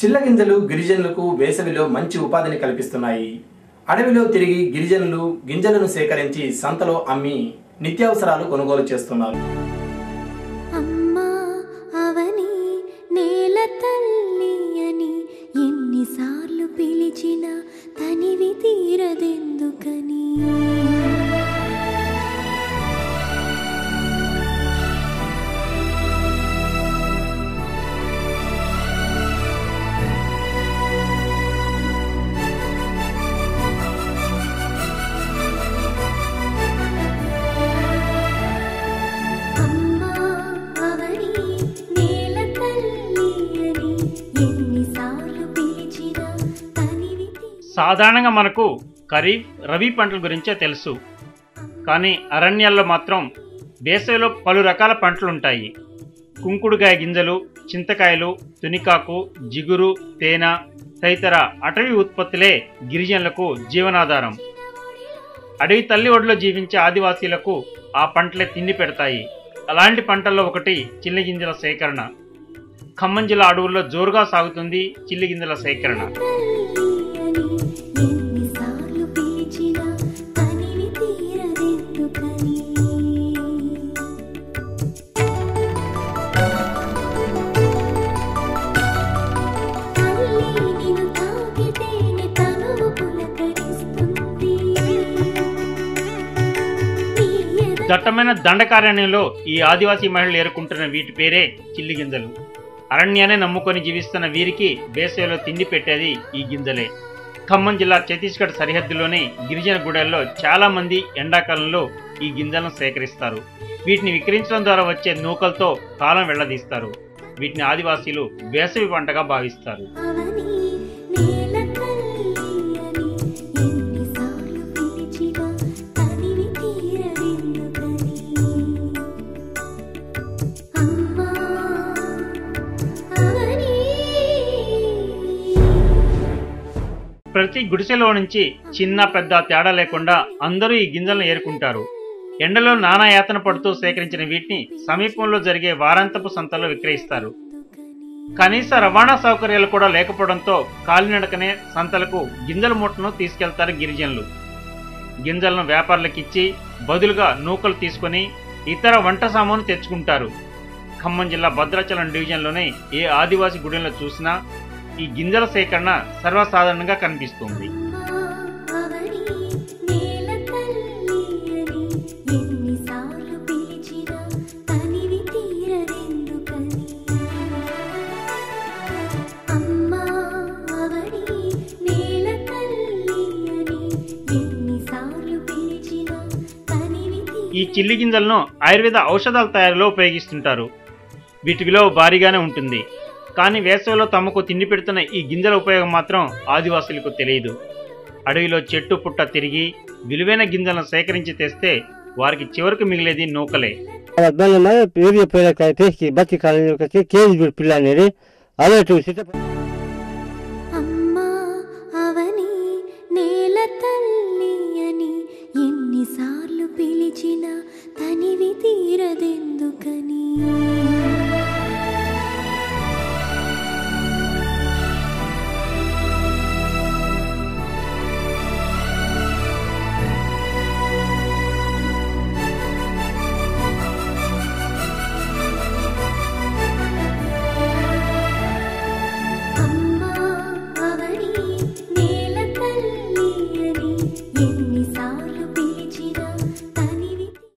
చిల్లగింజలు గిరిజనులకు వేసవిలో మంచి ఉపాధిని కల్పిస్తున్నాయి. అడవిలో తిరిగి గిరిజనులు గింజలను సేకరించి సంతలో అమ్మి నిత్యావసరాలు కొనుగోలు చేస్తున్నారు. అమ్మా అవని నేల తల్లి అని ఎన్నిసార్లు పిలిచినా తనివి తీరదెందుకని. సాధారణంగా మనకు ఖరీఫ్ రబీ పంటల గురించే తెలుసు. కానీ అరణ్యాల్లో మాత్రం వేసవిలో పలు రకాల పంటలుంటాయి. కుంకుడుకాయ గింజలు, చింతకాయలు, తునికాకు, జిగురు, తేనె తదితర అటవీ ఉత్పత్తులే గిరిజనులకు జీవనాధారం. అడవి తల్లి ఒడిలో జీవించే ఆదివాసీలకు ఆ పంటలే తిండి పెడతాయి. అలాంటి పంటల్లో ఒకటి చిల్లిగింజల సేకరణ. ఖమ్మం జిల్లా అడవుల్లో జోరుగా సాగుతుంది చిల్లిగింజల సేకరణ. దట్టమైన దండకారణ్యంలో ఈ ఆదివాసీ మహిళలు ఏరుకుంటున్న వీటి పేరే చిల్లిగింజలు. అరణ్యాన్ని నమ్ముకొని జీవిస్తున్న వీరికి వేసవిలో తిండి పెట్టేది ఈ గింజలే. ఖమ్మం జిల్లా ఛత్తీస్గఢ్ సరిహద్దులోని గిరిజన గుడెల్లో చాలా మంది ఎండాకాలంలో ఈ గింజలను సేకరిస్తారు. వీటిని విక్రయించడం ద్వారా వచ్చే నూకలతో కాలం వెళ్లదీస్తారు. వీటిని ఆదివాసీలు వేసవి పంటగా భావిస్తారు. ప్రతి గుడిసెలో నుంచి చిన్న పెద్ద తేడా లేకుండా అందరూ ఈ గింజలను ఏరుకుంటారు. ఎండలో నానా యాతన పడుతూ సేకరించిన వీటిని సమీపంలో జరిగే వారాంతపు సంతల్లో విక్రయిస్తారు. కనీస రవాణా సౌకర్యాలు కూడా లేకపోవడంతో కాలినడకనే సంతలకు గింజల మూటను తీసుకెళ్తారు గిరిజనులు. గింజలను వ్యాపారులకిచ్చి బదులుగా నూకలు తీసుకొని ఇతర వంట సామాను తెచ్చుకుంటారు. ఖమ్మం జిల్లా భద్రాచలం డివిజన్లోనే ఏ ఆదివాసీ గుడిలో చూసినా ఈ గింజల సేకరణ సర్వసాధారణంగా కనిపిస్తుంది. ఈ చిల్లి గింజలను ఆయుర్వేద ఔషధాల తయారీలో ఉపయోగిస్తుంటారు. వీటి విలువ భారీగానే ఉంటుంది. కానీ వేసవిలో తమకు తిండి పెడుతున్న ఈ గింజల ఉపయోగం మాత్రం ఆదివాసులకు తెలియదు. అడవిలో చెట్టు పుట్ట తిరిగి విలువైన గింజలను సేకరించి తెస్తే వారికి చివరికి మిగిలేది నూకలే. అమ్మా అవని నేల తల్లి అని ఎన్నిసార్లు పిలిచినా తనివి తీరదెందుకని. ఎన్నిసార్లు